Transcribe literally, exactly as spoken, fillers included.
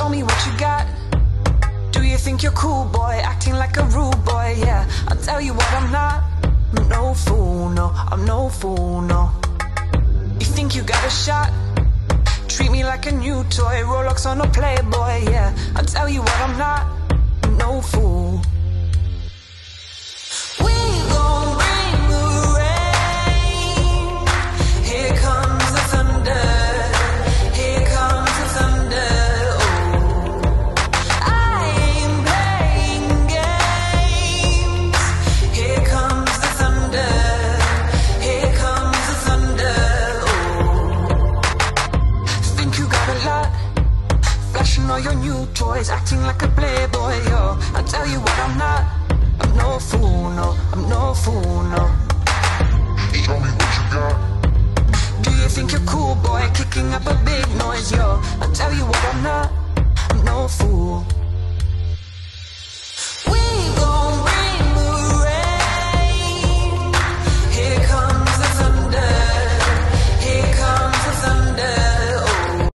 Show me what you got. Do you think you're cool, boy? Acting like a rude boy, yeah. I'll tell you what I'm not. I'm no fool, no, I'm no fool, no. You think you got a shot? Treat me like a new toy, Rolex on a Playboy, yeah. I'll tell you what I'm not. I'm no fool. We gon' bring the rain. Here comes the thunder. Here comes the thunder. Oh, I ain't playing games. Here comes the thunder. Here comes the thunder. Oh, think you got a lot? Flashing all your new toys, acting like a playboy, yo. I'll tell you what I'm not. I'm no fool, no, I'm no fool, no. Show me what you got. Do you think you're cool, boy? Kicking up a big noise, yo. I'll tell you what I'm not.